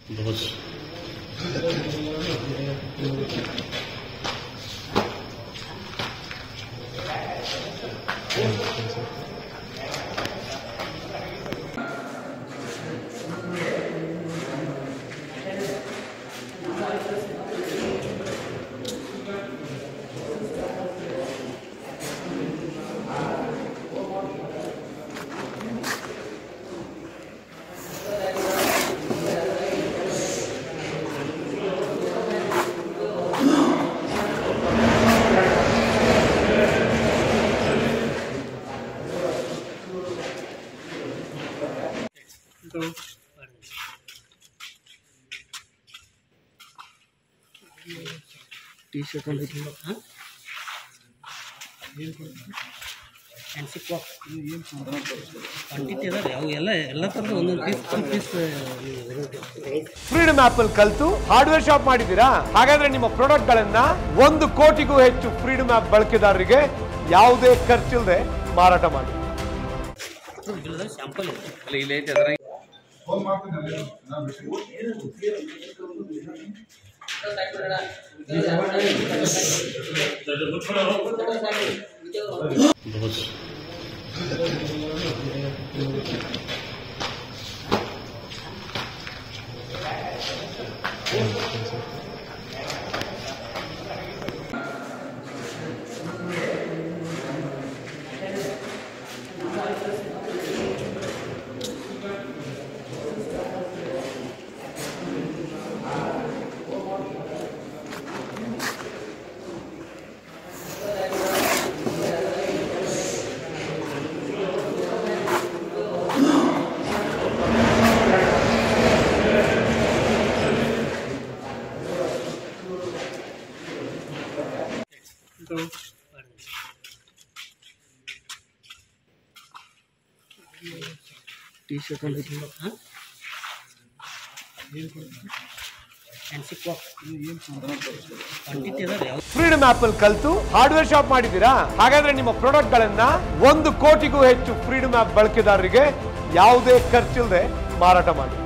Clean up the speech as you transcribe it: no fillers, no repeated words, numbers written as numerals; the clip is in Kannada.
बहुत टी शर्ट ಫ್ರೀಡಮ್ ಆಪ್ ಅಲ್ಲಿ ಕಲ್ತು ಹಾರ್ಡ್ವೇರ್ ಶಾಪ್ ಮಾಡಿದ್ದೀರಾ? ಹಾಗಾದ್ರೆ ನಿಮ್ಮ ಪ್ರಾಡಕ್ಟ್ ಗಳನ್ನ 1 ಕೋಟಿಗೂ ಹೆಚ್ಚು ಫ್ರೀಡಮ್ ಆಪ್ ಬಳಕೆದಾರರಿಗೆ ಯಾವುದೇ ಖರ್ಚಿಲ್ಲದೆ ಮಾರಾಟ ಮಾಡಿ. टी शर्ट ಫ್ರೀಡಮ್ ಆಪ್ ಅಲ್ಲಿ ಕಲ್ತು ಹಾರ್ಡ್ವೇರ್ ಶಾಪ್ ಮಾಡಿದ್ದೀರಾ? ಹಾಗಾದ್ರೆ ನಿಮ್ಮ ಪ್ರಾಡಕ್ಟ್ ಗಳನ್ನ 1 ಕೋಟಿಗೂ ಹೆಚ್ಚು ಫ್ರೀಡಮ್ ಆಪ್ ಬಳಕೆದಾರರಿಗೆ ಯಾವುದೇ ಖರ್ಚಿಲ್ಲದೆ ಮಾರಾಟ ಮಾಡಿ.